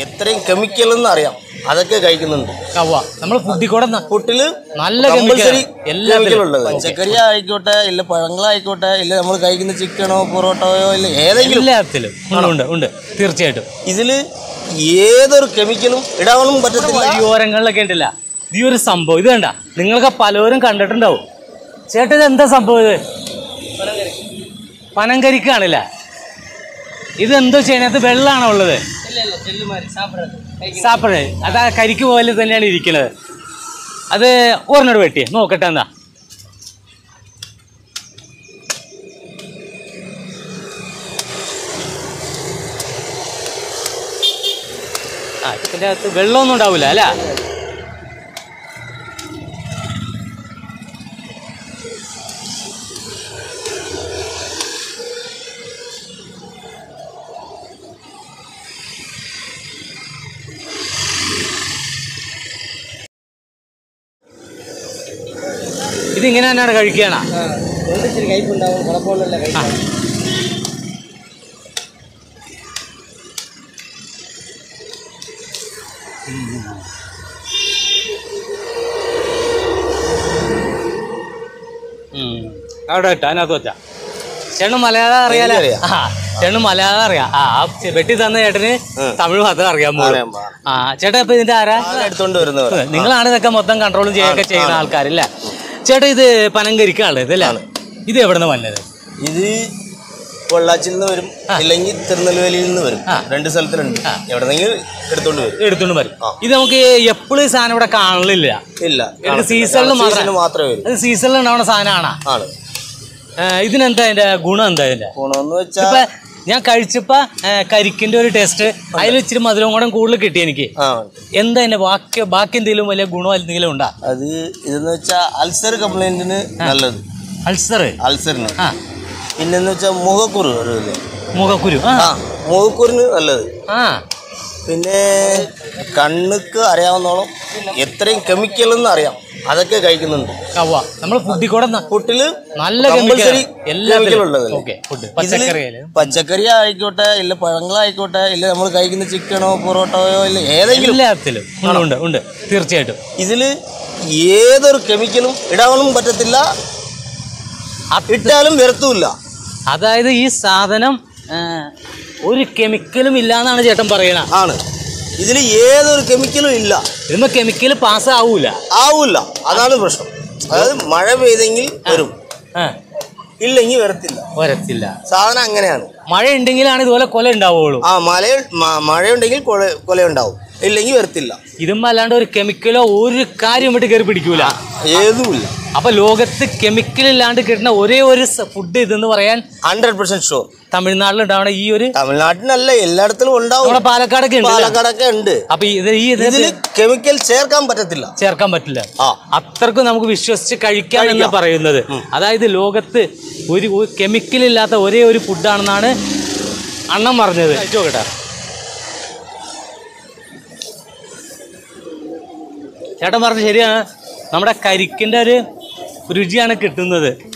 എത്രയും കെമിക്കൽ എന്ന് അറിയാം, അതൊക്കെ കഴിക്കുന്നുണ്ട്. നമ്മൾ ഫുഡില് നല്ല കെമിക്കൽ ഉള്ളത്. പച്ചക്കറി ആയിക്കോട്ടെ, ഇല്ല പഴങ്ങളായിക്കോട്ടെ, ഇല്ല നമ്മൾ കഴിക്കുന്ന ചിക്കനോ പൊറോട്ടയോ ഇല്ല ഏതെങ്കിലും ഉണ്ട് തീർച്ചയായിട്ടും. ഇതില് ഏതൊരു കെമിക്കലും ഇടാനും പറ്റത്തില്ല. ഓരങ്ങളിലൊക്കെ ഉണ്ടല്ല ഈ ഒരു സംഭവം. ഇത് കണ്ട, നിങ്ങൾക്ക് പലരും കണ്ടിട്ടുണ്ടാവും. ചേട്ടാ ഇത് എന്താ സംഭവം? ഇത് പനങ്കരിക്കാണില്ല. ഇതെന്തോ ചെയ്യണത്? വെള്ളമാണോ ഉള്ളത്? സാപ്പിടേ അതാ കരിക്ക് പോലെ തന്നെയാണ് ഇരിക്കുന്നത്. അത് ഒരെണ്ണോട് വെട്ടിയേ നോക്കട്ടെ. എന്താ ഇതിൻ്റെ അകത്ത് വെള്ളമൊന്നും ഉണ്ടാവില്ല അല്ല? ഇതിങ്ങനെ തന്നെയാണ് കഴിക്കുകയാണ്. അവിടെ ഇട്ട അതിനകത്ത് വെച്ചാ ചേട്ടന് മലയാളം അറിയാലോ? ചേട്ടന് മലയാളം അറിയാം. വെട്ടി തന്ന ചേട്ടന് തമിഴ് മാത്രം അറിയാൻ പോകും. ചേട്ടാ ഇപ്പൊ ഇതിന്റെ ആരാ എടുത്തോണ്ട് വരുന്നത്? നിങ്ങളാണ് ഇതൊക്കെ മൊത്തം കൺട്രോളും ചെയ്യൊക്കെ ചെയ്യുന്ന ആൾക്കാരില്ല? ചേട്ടാ ഇത് പനങ്കരിക്കാണ് ഇതല്ലേ? ഇത് എവിടെ നിന്ന് വന്നത്? ഇത് പൊള്ളാച്ചിയിൽ നിന്ന് വരും, ഇല്ലെങ്കിൽ തിരുനെൽവേലിയിൽ നിന്ന് വരും. രണ്ട് സ്ഥലത്തിലുണ്ട്. എവിടെന്നെങ്കിലും എടുത്തോണ്ട് വരും. ഇത് നമുക്ക് എപ്പോഴും സാധനം ഇവിടെ കാണലില്ല. സീസണിൽ മാത്രമേ വരും. അത് സീസണിൽ ഉണ്ടാവുന്ന സാധനമാണ്. ഇതിനെന്താ അതിന്റെ ഗുണം? എന്താ ഇതിന്റെ ഗുണമെന്ന് വെച്ചാൽ ഞാൻ കഴിച്ചപ്പോ കരിക്കിന്റെ ഒരു ടേസ്റ്റ്, അതിൽ ഇച്ചിരി മധുരം കൂടെ കൂടുതൽ കിട്ടി എനിക്ക്. എന്താ അതിന്റെ ബാക്കി എന്തെങ്കിലും വലിയ ഗുണം എന്തെങ്കിലും ഉണ്ടാ? അത് ഇതെന്ന് വെച്ചാൽ അൾസർ കംപ്ലൈന്റിന് നല്ലത്. അൾസറിന്. പിന്നെന്ന് വെച്ചാൽ മുഖക്കുരുന് നല്ലത്. പിന്നെ കണ്ണുക്ക് അറിയാവുന്നോളം എത്രയും കെമിക്കൽ എന്ന് അറിയാം, അതൊക്കെ കഴിക്കുന്നുണ്ട്. നമ്മൾ ഫുഡില് നല്ല കെമിക്കൽ ഉള്ളത്. പച്ചക്കറി ആയിക്കോട്ടെ, ഇല്ല പഴങ്ങളായിക്കോട്ടെ, ഇല്ല നമ്മൾ കഴിക്കുന്ന ചിക്കനോ പൊറോട്ടയോ ഇല്ല ഏതെങ്കിലും ഉണ്ട് തീർച്ചയായിട്ടും. ഇതില് ഏതൊരു കെമിക്കലും ഇടാനും പറ്റത്തില്ല, ഇട്ടാലും വരത്തുമില്ല. അതായത് ഈ സാധനം ഒരു കെമിക്കലും ഇല്ലാന്നാണ് ചേട്ടൻ പറയണ? ആണ്. ഇതിൽ ഏതൊരു കെമിക്കലും ഇല്ല. ഇതിന് കെമിക്കൽ പാസ് ആവൂല. അതാണ് പ്രശ്നം. അതായത് മഴ പെയ്തെങ്കിൽ വരും, ഇല്ലെങ്കിൽ വരത്തില്ല. സാധനം അങ്ങനെയാണ്. മഴ ഉണ്ടെങ്കിലാണ് ഇതുപോലെ കൊല ഉണ്ടാവുള്ളൂ. മഴ ഉണ്ടെങ്കിൽ കൊല ഉണ്ടാവും, ഇല്ലെങ്കിൽ വരത്തില്ല. ഇതും അല്ലാണ്ട് ഒരു കെമിക്കലോ ഒരു കാര്യം വിട്ട് കയറി പിടിക്കൂല, ഏതുമില്ല. അപ്പൊ ലോകത്ത് കെമിക്കൽ ഇല്ലാണ്ട് കിട്ടുന്ന ഒരേ ഒരു ഫുഡ് ഇതെന്ന് പറയാൻ 100% ഷുവർ തമിഴ്നാട്ടിൽ ഉണ്ടാവണ ഈ ഒരു തമിഴ്നാട്ടിനല്ല, എല്ലായിടത്തും ഉണ്ടാവും. പാലക്കാടൊക്കെ ഉണ്ട്. അപ്പൊ ഇതിൽ കെമിക്കൽ ചേർക്കാൻ പറ്റില്ല. അത്രക്കും നമുക്ക് വിശ്വസിച്ച് കഴിക്കാം എന്ന് പറയുന്നത്. അതായത് ലോകത്ത് ഒരു കെമിക്കൽ ഇല്ലാത്ത ഒരേ ഒരു ഫുഡാണെന്നാണ് അണ്ണൻ പറഞ്ഞത്. കേട്ടാ ചേട്ടൻ പറഞ്ഞത് ശരിയാണ്. നമ്മുടെ കരിക്കിന്റെ ഒരു രുചിയാണ് കിട്ടുന്നത്.